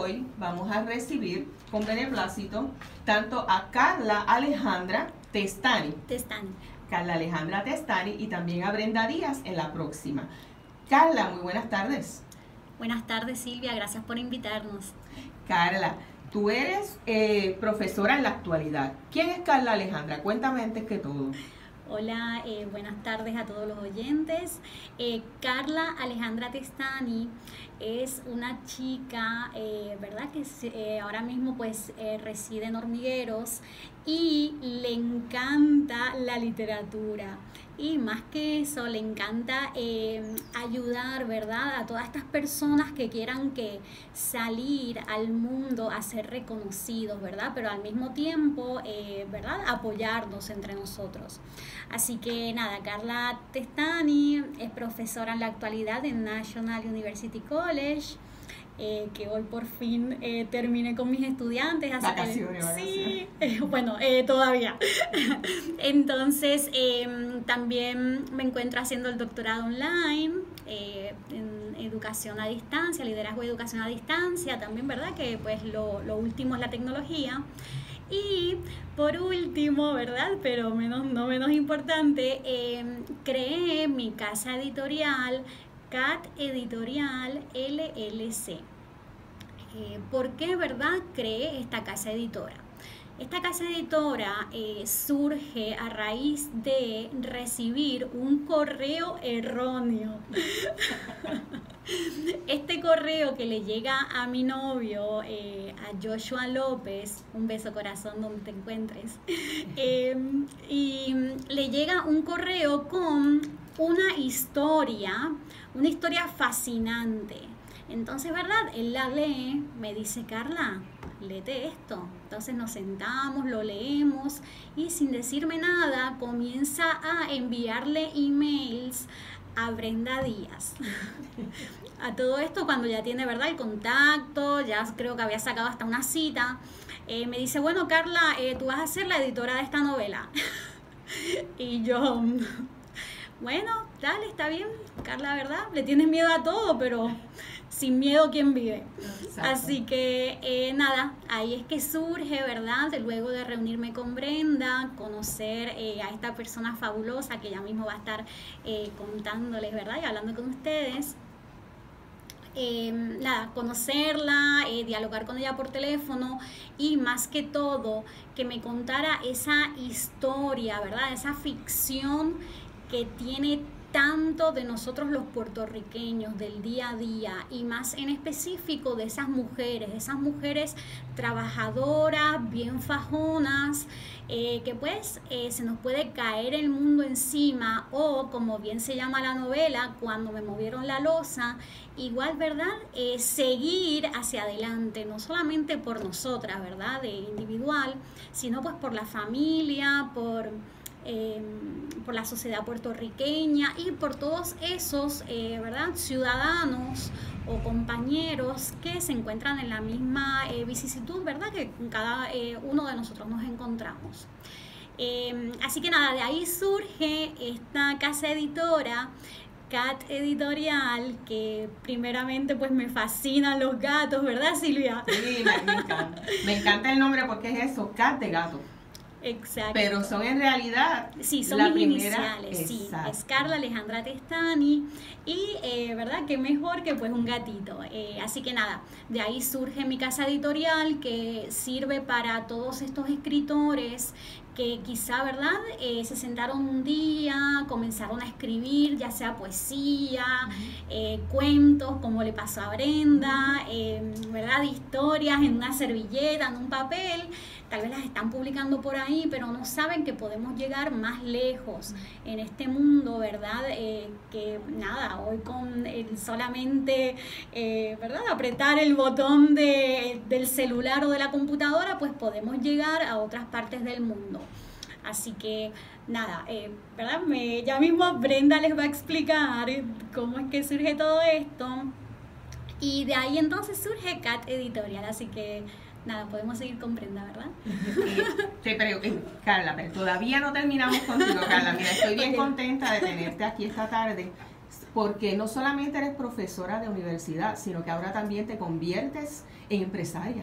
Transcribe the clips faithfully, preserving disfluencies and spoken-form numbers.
hoy vamos a recibir con beneplácito tanto a Carla Alejandra Testani. Testani. Carla Alejandra Testani y también a Brenda Díaz en la próxima. Carla, muy buenas tardes. Buenas tardes, Silvia, gracias por invitarnos. Carla, tú eres eh, profesora en la actualidad. ¿Quién es Carla Alejandra? Cuéntame antes que todo. Hola, eh, buenas tardes a todos los oyentes. Eh, Carla Alejandra Testani es una chica, eh, ¿verdad? Que eh, ahora mismo pues eh, reside en Hormigueros y le encanta la literatura. Y más que eso, le encanta eh, ayudar, ¿verdad?, a todas estas personas que quieran que salir al mundo a ser reconocidos, ¿verdad? Pero al mismo tiempo, eh, ¿verdad?, apoyarnos entre nosotros. Así que nada, Carla Testani es profesora en la actualidad en National University College. Eh, que hoy por fin eh, terminé con mis estudiantes. Así vacaciones, que, vacaciones. Sí, eh, bueno, eh, todavía. Entonces, eh, también me encuentro haciendo el doctorado online eh, en educación a distancia, liderazgo y educación a distancia, también, ¿verdad? Que pues lo, lo último es la tecnología. Y por último, ¿verdad? Pero menos, no menos importante, eh, creé mi casa editorial C A T Editorial L L C. Eh, ¿Por qué, verdad, creé esta casa editora? Esta casa editora eh, surge a raíz de recibir un correo erróneo. Este correo que le llega a mi novio, eh, a Joshua López, un beso corazón donde te encuentres, eh, y le llega un correo con una historia, una historia fascinante. Entonces, ¿verdad? Él la lee, me dice, Carla, léete esto. Entonces nos sentamos, lo leemos y sin decirme nada comienza a enviarle emails a Brenda Díaz. A todo esto cuando ya tiene, ¿verdad?, el contacto, ya creo que había sacado hasta una cita, eh, me dice, bueno, Carla, eh, tú vas a ser la editora de esta novela. Y yo, bueno, dale, está bien, Carla, ¿verdad? Le tienes miedo a todo, pero sin miedo, ¿quién vive? Exacto. Así que, eh, nada, ahí es que surge, ¿verdad? De luego de reunirme con Brenda, conocer eh, a esta persona fabulosa que ya mismo va a estar eh, contándoles, ¿verdad? Y hablando con ustedes. Eh, nada, conocerla, eh, dialogar con ella por teléfono y más que todo que me contara esa historia, ¿verdad? Esa ficción que tiene tanto de nosotros los puertorriqueños, del día a día y más en específico de esas mujeres, esas mujeres trabajadoras, bien fajonas, eh, que pues eh, se nos puede caer el mundo encima o como bien se llama la novela, cuando me movieron la losa, igual, ¿verdad? Eh, seguir hacia adelante, no solamente por nosotras, ¿verdad? De individual, sino pues por la familia, por... Eh, por la sociedad puertorriqueña y por todos esos eh, ¿verdad?, ciudadanos o compañeros que se encuentran en la misma eh, vicisitud, ¿verdad?, que cada eh, uno de nosotros nos encontramos. Eh, así que nada, de ahí surge esta casa editora, C A T Editorial, que primeramente pues me fascinan los gatos, ¿verdad, Silvia? Sí, me, me encanta. Me encanta el nombre porque es eso, C A T de gato. Exacto. Pero son en realidad sí, son la mis primera, iniciales, sí, exacto. Es Carla Alejandra Testani y eh, verdad que mejor que pues un gatito, eh, así que nada, de ahí surge mi casa editorial que sirve para todos estos escritores que quizá, ¿verdad?, eh, se sentaron un día, comenzaron a escribir, ya sea poesía, uh-huh. eh, cuentos, como le pasó a Brenda, eh, ¿verdad?, historias en una servilleta, en un papel, tal vez las están publicando por ahí, pero no saben que podemos llegar más lejos en este mundo, ¿verdad? Eh, que nada, hoy con el solamente, eh, ¿verdad?, apretar el botón de, del celular o de la computadora, pues podemos llegar a otras partes del mundo. Así que nada, eh, ¿verdad? Me, ya mismo Brenda les va a explicar cómo es que surge todo esto. Y de ahí entonces surge C A T Editorial, así que nada, podemos seguir con Brenda, ¿verdad? Sí, pero eh, Carla, pero todavía no terminamos contigo, Carla. Mira, estoy bien okay. contenta de tenerte aquí esta tarde. porque no solamente eres profesora de universidad, sino que ahora también te conviertes en empresaria.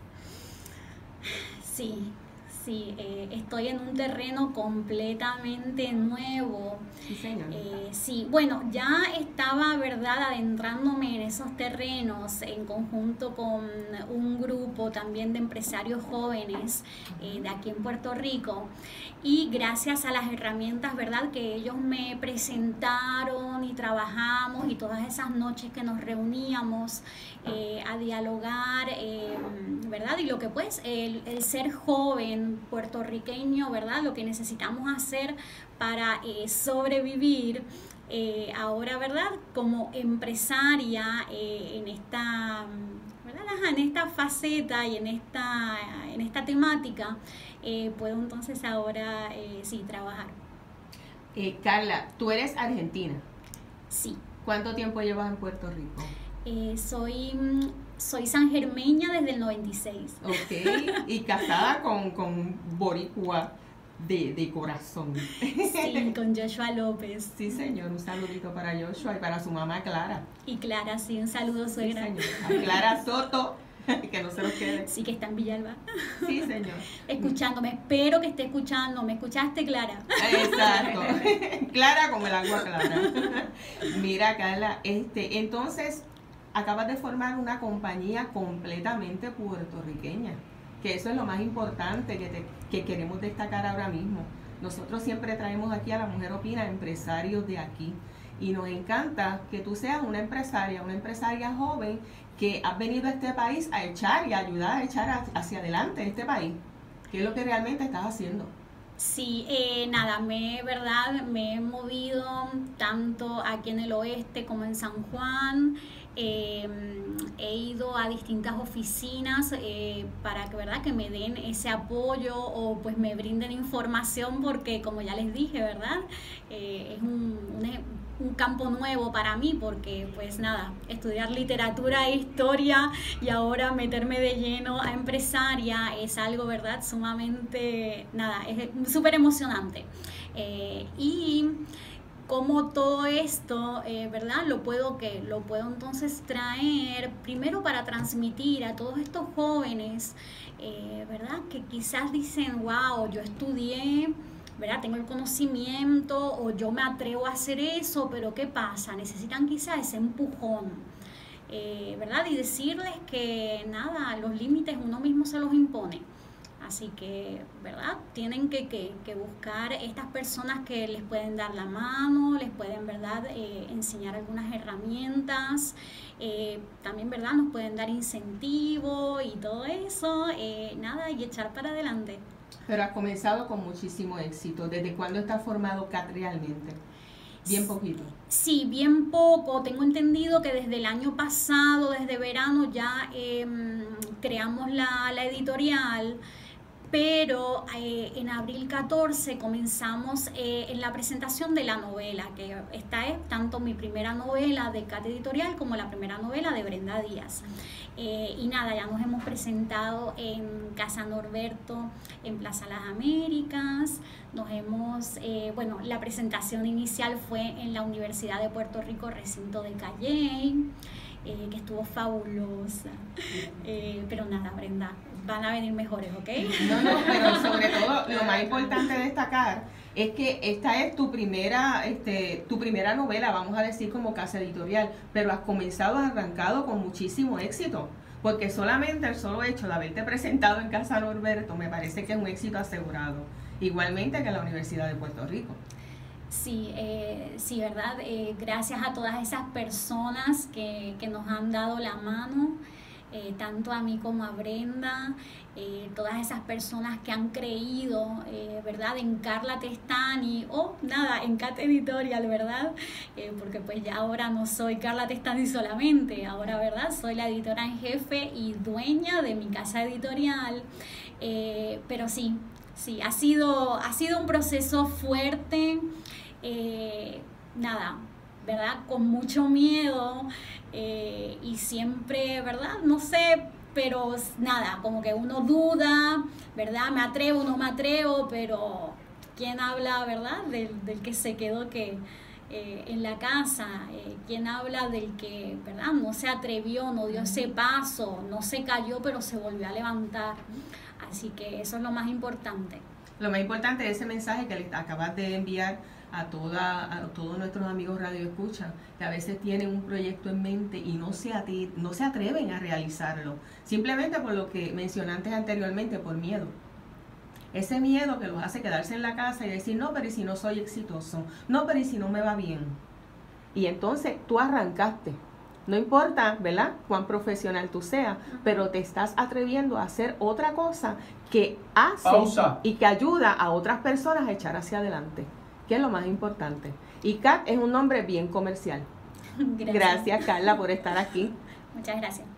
Sí, sí, eh, estoy en un terreno completamente nuevo. Sí, señor. Eh, sí, bueno, ya estaba, ¿verdad?, adentrándome en esos terrenos en conjunto con un grupo también de empresarios jóvenes eh, de aquí en Puerto Rico, y gracias a las herramientas, ¿verdad?, que ellos me presentaron y trabajamos, y todas esas noches que nos reuníamos eh, a dialogar, eh, ¿verdad?, y lo que pues el, el ser joven puertorriqueño, ¿verdad?, lo que necesitamos hacer para eh, sobrevivir eh, ahora, ¿verdad?, como empresaria eh, en esta, ¿verdad?, en esta faceta y en esta, en esta temática, eh, puedo entonces ahora eh, sí trabajar. Eh, Carla, tú eres argentina. Sí. ¿Cuánto tiempo llevas en Puerto Rico? Eh, soy, soy sangermeña desde el noventa y seis. Ok, y casada con, con boricua de, de corazón. Sí, con Joshua López. Sí, señor, un saludito para Joshua y para su mamá Clara. Y Clara, sí, un saludo, suegra. Sí, señor. A Clara Soto, que no se nos quede. Sí, que está en Villalba. Sí, señor. Escuchándome, espero que esté escuchando. ¿Me escuchaste, Clara? Exacto. Clara como el agua clara. Mira, Carla, este, entonces acabas de formar una compañía completamente puertorriqueña, que eso es lo más importante que, te, que queremos destacar ahora mismo. Nosotros siempre traemos aquí a La Mujer Opina empresarios de aquí, y nos encanta que tú seas una empresaria, una empresaria joven que has venido a este país a echar y a ayudar a echar hacia adelante este país. ¿Qué es lo que realmente estás haciendo? Sí, eh, nada, me, verdad, me he movido tanto aquí en el oeste como en San Juan. Eh, he ido a distintas oficinas eh, para que, verdad, que me den ese apoyo o pues me brinden información, porque como ya les dije, verdad, eh, es un, un, un campo nuevo para mí, porque pues nada, estudiar literatura e historia y ahora meterme de lleno a empresaria es algo, verdad, sumamente, nada, es súper emocionante. Eh, y cómo todo esto, eh, ¿verdad? Lo puedo, que lo puedo entonces traer primero para transmitir a todos estos jóvenes, eh, ¿verdad? Que quizás dicen, wow, yo estudié, ¿verdad?, tengo el conocimiento, o yo me atrevo a hacer eso, pero ¿qué pasa? Necesitan quizás ese empujón, eh, ¿verdad? Y decirles que nada, los límites uno mismo se los impone. Así que, ¿verdad?, tienen que, que, que buscar estas personas que les pueden dar la mano, les pueden, ¿verdad?, eh, enseñar algunas herramientas, eh, también, ¿verdad?, nos pueden dar incentivo y todo eso, eh, nada, y echar para adelante. Pero has comenzado con muchísimo éxito. ¿Desde cuándo está formado C A T realmente? Bien poquito. Sí, bien poco. Tengo entendido que desde el año pasado, desde verano, ya eh, creamos la, la editorial. Pero eh, en abril catorce comenzamos eh, en la presentación de la novela, que esta es tanto mi primera novela de C A T Editorial como la primera novela de Brenda Díaz. Eh, y nada, ya nos hemos presentado en Casa Norberto, en Plaza Las Américas. Nos hemos, eh, bueno, la presentación inicial fue en la Universidad de Puerto Rico, recinto de Calley, eh, que estuvo fabulosa. Eh, pero nada, Brenda, van a venir mejores, ¿ok? No, no, pero sobre todo lo más importante de destacar es que esta es tu primera, este, tu primera novela, vamos a decir, como casa editorial, pero has comenzado, has arrancado con muchísimo éxito, porque solamente el solo hecho de haberte presentado en Casa Norberto me parece que es un éxito asegurado, igualmente que en la Universidad de Puerto Rico. Sí, eh, sí, ¿verdad? Eh, gracias a todas esas personas que, que nos han dado la mano, Eh, tanto a mí como a Brenda, eh, todas esas personas que han creído, eh, ¿verdad?, en Carla Testani, o nada, en C A T Editorial, ¿verdad? Eh, porque pues ya ahora no soy Carla Testani solamente, ahora, ¿verdad?, soy la editora en jefe y dueña de mi casa editorial, eh, pero sí, sí, ha sido, ha sido un proceso fuerte, eh, nada, ¿verdad?, con mucho miedo, eh, y siempre, ¿verdad?, no sé, pero nada, como que uno duda, ¿verdad?, me atrevo, no me atrevo, pero ¿quién habla, verdad?, del, del que se quedó que, eh, en la casa, eh, quien habla del que, ¿verdad?, no se atrevió, no dio ese paso, no se cayó, pero se volvió a levantar. Así que eso es lo más importante. Lo más importante es ese mensaje que le acabas de enviar a, toda, a todos nuestros amigos Radio Escucha, que a veces tienen un proyecto en mente y no se, ati- no se atreven a realizarlo, simplemente por lo que mencionaste anteriormente, por miedo. Ese miedo que los hace quedarse en la casa y decir, no, pero ¿y si no soy exitoso? No, pero ¿y si no me va bien? Y entonces tú arrancaste. No importa, ¿verdad?, cuán profesional tú seas, pero te estás atreviendo a hacer otra cosa que hace Pausa. y que ayuda a otras personas a echar hacia adelante, que es lo más importante. Y Kat es un nombre bien comercial. Gracias. Gracias, Carla, por estar aquí. Muchas gracias.